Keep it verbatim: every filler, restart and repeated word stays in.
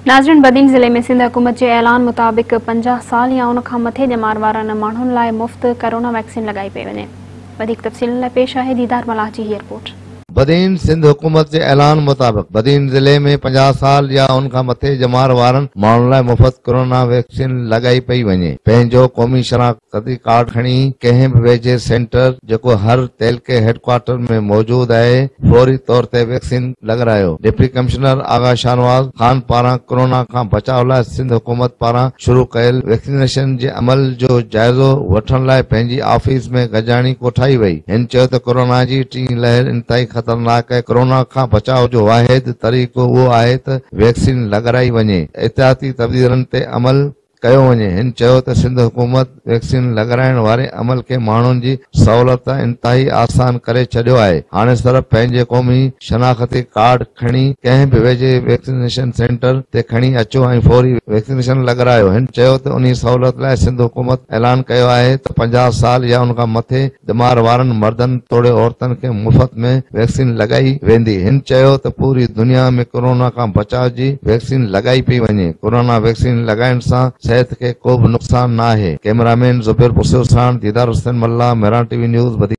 नाज़रीन, बदीन ज़िले में सिंध हुकूमत के ऐलान मुताबिक पंजाह साल या उन खां मथे ॼमार वारनि माण्हुनि लाइ मुफ़्त कोरोना वैक्सीन लगाई पई वञे। वधीक तफ़सीलुनि लाइ पेश आहे दीदार मलाह जी हीअ रिपोर्ट। बदीन सिंध हुकूमत के ऐलान मुताबिक बदीन जिले में पंजाह साल या उन खां मथे ॼमार वारनि माण्हुनि लाइ मुफ़्त कोरोना वैक्सीन लगाई पई वञे। पंहिंजो क़ौमी शनाख्ती कार्ड खणी कंहिं बि वेझे सेंटर जेको हर तहलके हेडक्वार्टर में मौजूद आहे फौरी तौर ते वैक्सीन लॻारायो। डिप्टी कमिश्नर आगा शाहनवाज़ खान पारां कोरोना खां बचाव लाइ सिंध हुकूमत पारां शुरू कयल वैक्सीनेशन जे अमल जो जाइज़ो वठण लाइ पंहिंजी ऑफिस में गजाणी कोठाई वई। हिन चयो त कोरोना जी टीं लहर इंतहाई खतरनाक है। कोरोना खां बचाव जो वाहिद तरीक़ो उहो आहे त वैक्सीन लॻाराई वञे, एहतियाती तबदीलनि ते अमल कयो वञे। हिन चयो त सिंध हुकूमत वैक्सीन लॻाराइण वारे अमल खे माण्हुनि जी सहूलियत इंतहाई आसान करे छॾियो आहे। हाणे सिर्फ़ पंहिंजे क़ौमी शनाख्ती कार्ड खणी कंहिं बि वेझे वैक्सीनेशन सेंटर ते खणी अचो ऐं फौरी वैक्सीनेशन लॻारायो। हिन चयो त उन सहूलियत लाइ सिंध हुकूमत ऐलान कयो आहे त पंजाह साल या उन खां मथे ॼमार वारनि मर्दनि तोड़े औरतुनि खे मुफ़्त में वैक्सीन लॻाई वेंदी। हिन चयो त पूरी दुनिया में कोरोना खां बचाव जी वैक्सीन लॻाई पई वञे। कोरोना वैक्सीन लॻाइण सां सेहत के को भी नुकसान न है। कैमरामैन जुबैर बुसेर साण दीदार हुसैन मल्ला, मेरा टीवी न्यूज़।